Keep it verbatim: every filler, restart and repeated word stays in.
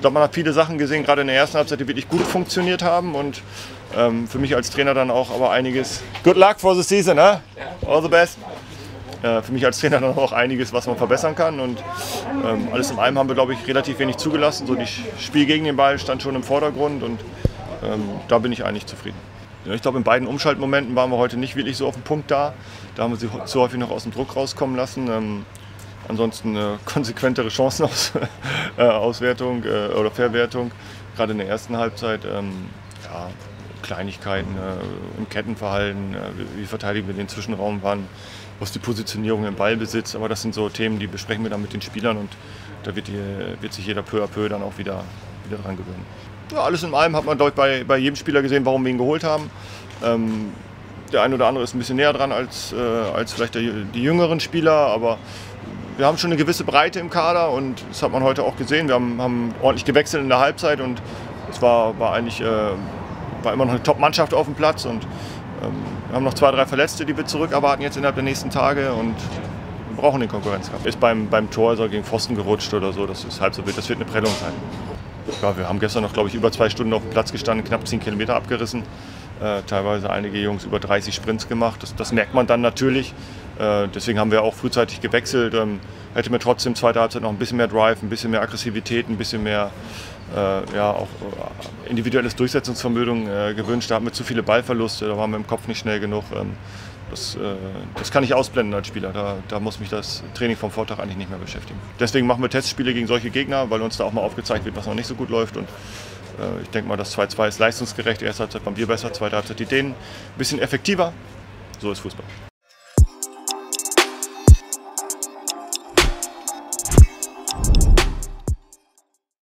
glaube, man hat viele Sachen gesehen, gerade in der ersten Halbzeit, die wirklich gut funktioniert haben. Und ähm, für mich als Trainer dann auch aber einiges. Good luck for the season, huh? All the best. Äh, für mich als Trainer dann auch einiges, was man verbessern kann. Und ähm, alles in allem haben wir, glaube ich, relativ wenig zugelassen. So, das Spiel gegen den Ball stand schon im Vordergrund und ähm, da bin ich eigentlich zufrieden. Ja, ich glaube, in beiden Umschaltmomenten waren wir heute nicht wirklich so auf den Punkt da. Da haben wir sie zu häufig noch aus dem Druck rauskommen lassen. Ähm, ansonsten äh, konsequentere Chancenauswertung äh, oder Verwertung, gerade in der ersten Halbzeit. Ähm, ja, Kleinigkeiten äh, im Kettenverhalten, äh, wie verteidigen wir den Zwischenraum, waren, was die Positionierung im Ballbesitz. Aber das sind so Themen, die besprechen wir dann mit den Spielern und da wird, die, wird sich jeder peu à peu dann auch wieder, wieder dran gewöhnen. Ja, alles in allem hat man dort bei, bei jedem Spieler gesehen, warum wir ihn geholt haben. Ähm, der eine oder andere ist ein bisschen näher dran als, äh, als vielleicht der, die jüngeren Spieler, aber wir haben schon eine gewisse Breite im Kader und das hat man heute auch gesehen. Wir haben, haben ordentlich gewechselt in der Halbzeit und es war, war eigentlich äh, war immer noch eine Top-Mannschaft auf dem Platz und ähm, wir haben noch zwei, drei Verletzte, die wir zurück erwarten jetzt innerhalb der nächsten Tage und wir brauchen den Konkurrenzkampf. Ist beim, beim Tor ist er gegen Pfosten gerutscht oder so, das ist halb so wild, das wird eine Prellung sein. Ja, wir haben gestern noch, glaube ich, über zwei Stunden auf dem Platz gestanden, knapp zehn Kilometer abgerissen. Äh, teilweise einige Jungs über dreißig Sprints gemacht. Das, das merkt man dann natürlich. Äh, deswegen haben wir auch frühzeitig gewechselt. Ähm, hätte mir trotzdem zweite Halbzeit noch ein bisschen mehr Drive, ein bisschen mehr Aggressivität, ein bisschen mehr äh, ja, auch äh, individuelles Durchsetzungsvermögen äh, gewünscht. Da hatten wir zu viele Ballverluste, da waren wir im Kopf nicht schnell genug. Ähm, das, äh, das kann ich ausblenden als Spieler. Da, da muss mich das Training vom Vortag eigentlich nicht mehr beschäftigen. Deswegen machen wir Testspiele gegen solche Gegner, weil uns da auch mal aufgezeigt wird, was noch nicht so gut läuft. Und äh, ich denke mal, das zwei zwei ist leistungsgerecht. Erste Halbzeit waren wir besser, zweite Halbzeit die Dänen. Ein bisschen effektiver. So ist Fußball.